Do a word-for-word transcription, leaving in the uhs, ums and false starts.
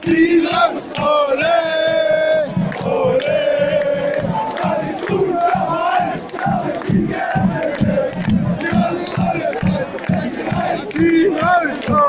Zieh raus, ole, ole, das ist unser Verein. Wir wollen alle, zieh raus, ole.